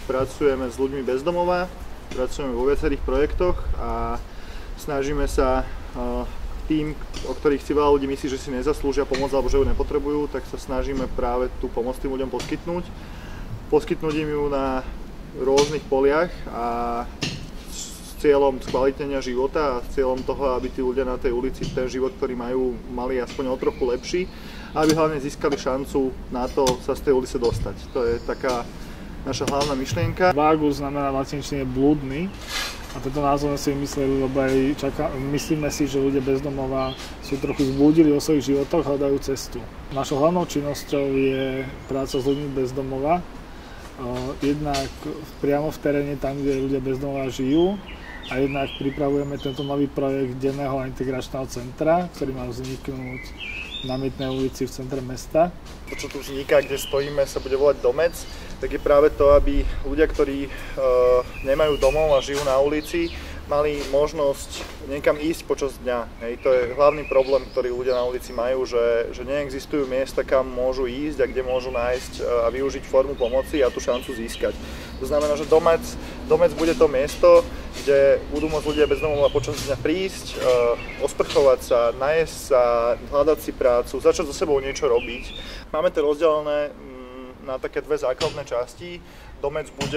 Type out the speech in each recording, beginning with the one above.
pracujeme s ľuďmi bez domova, pracujeme vo viacerých projektoch a snažíme sa tým, o ktorých si veľa ľudí myslí, že si nezaslúžia pomoc alebo že ju nepotrebujú, tak sa snažíme práve tú pomoc tým ľuďom poskytnúť. Poskytnúť im ju na rôznych poliach a s cieľom skvalitnenia života a s cieľom toho, aby tí ľudia na tej ulici ten život, ktorý majú, mali aspoň o trochu lepší a aby hlavne získali šancu na to sa z tej ulice dostať. To je taká naša hlavná myšlienka. Vagus znamená v latinčine blúdny. A tento názov si mysleli, lebo aj myslíme si, že ľudia bez domova sú trochu zblúdili o svojich životoch, hľadajú cestu. Našou hlavnou činnosťou je práca s ľuďmi bez domova. Jednak priamo v teréne, tam, kde ľudia bez domova žijú, a jednak pripravujeme tento nový projekt denného a integračného centra, ktorý má vzniknúť na Mytnej ulici v centre mesta. To, čo tu vzniká, kde stojíme, sa bude volať Domec, tak je práve to, aby ľudia, ktorí nemajú domov a žijú na ulici, mali možnosť niekam ísť počas dňa. Hej, to je hlavný problém, ktorý ľudia na ulici majú, že neexistujú miesta, kam môžu ísť a kde môžu nájsť a využiť formu pomoci a tú šancu získať. To znamená, že Domec bude to miesto, kde budú môcť ľudia bez domova počas dňa prísť, osprchovať sa, najesť sa, hľadať si prácu, začať so sebou niečo robiť. Máme to rozdelené na také dve základné časti. Domec bude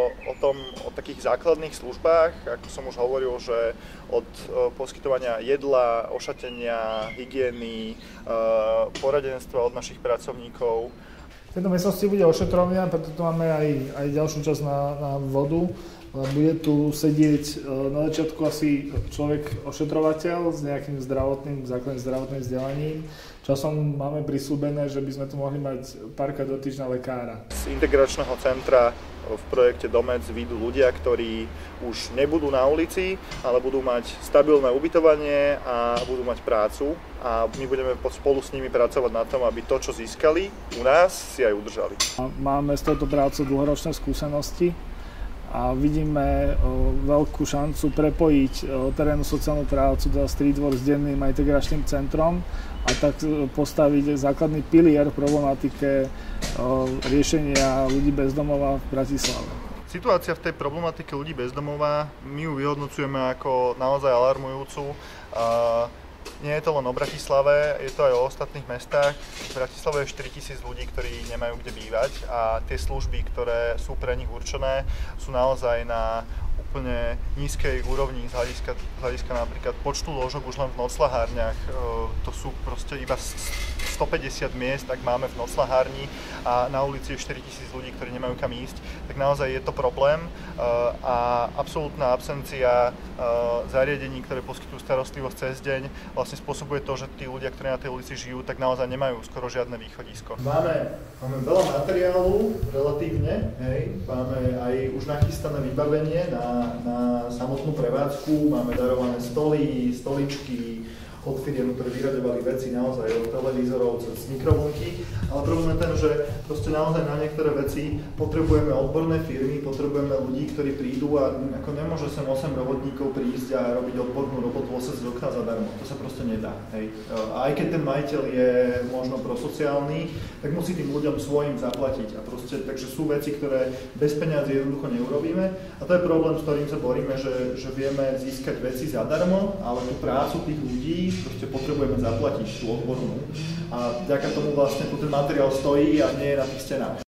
o takých základných službách, ako som už hovoril, že od poskytovania jedla, ošatenia, hygieny, poradenstva od našich pracovníkov. V tejto miestnosti bude ošetrovňa, preto tu máme aj ďalšiu časť na vodu. Bude tu sedieť na začiatku asi človek ošetrovateľ s nejakým základným zdravotným vzdelaním. Časom máme prisľúbené, že by sme tu mohli mať párkrát do týždňa lekára. Z integračného centra v projekte Domec výjdu ľudia, ktorí už nebudú na ulici, ale budú mať stabilné ubytovanie a budú mať prácu. A my budeme spolu s nimi pracovať na tom, aby to, čo získali u nás, si aj udržali. Máme s touto prácou dlhoročné skúsenosti a vidíme veľkú šancu prepojiť terénnu sociálnu prácu, teda Street Work s denným a integračným centrom a tak postaviť základný pilier v problematike riešenia ľudí bez domova v Bratislave. Situácia v tej problematike ľudí bez domova, my ju vyhodnocujeme ako naozaj alarmujúcu. Nie je to len o Bratislave, je to aj o ostatných mestách. V Bratislave je 4 000 ľudí, ktorí nemajú kde bývať a tie služby, ktoré sú pre nich určené, sú naozaj na úplne nízkej úrovni z hľadiska napríklad počtu lôžok už len v nocľahárniach. To sú proste iba 150 miest, ak máme v nocľahárni a na ulici je 4 000 ľudí, ktorí nemajú kam ísť, tak naozaj je to problém a absolútna absencia zariadení, ktoré poskytujú starostlivosť cez deň, vlastne spôsobuje to, že tí ľudia, ktorí na tej ulici žijú, tak naozaj nemajú skoro žiadne východisko. Máme veľa materiálu, relatívne, hej. Máme aj už nachystané vybavenie na samotnú prevádzku, máme darované stoly, stoličky, od firiem, ktoré vyraďovali veci naozaj od televízorov cez mikrovlnky, ale problém je ten, že proste naozaj na niektoré veci potrebujeme odborné firmy, potrebujeme ľudí, ktorí prídu a ako nemôže sem 8 robotníkov prísť a robiť odbornú robotu 8 z okna zadarmo, to sa proste nedá. Hej. A aj keď ten majiteľ je možno prosociálny, tak musí tým ľuďom svojim zaplatiť a proste, takže sú veci, ktoré bez peňazí jednoducho neurobíme a to je problém, s ktorým sa boríme, že vieme získať veci zadarmo, ale tú prácu tých ľudí proste potrebujeme zaplatiť tú odbornú a vďaka tomu vlastne tu ten materiál stojí a nie je na tých stenách.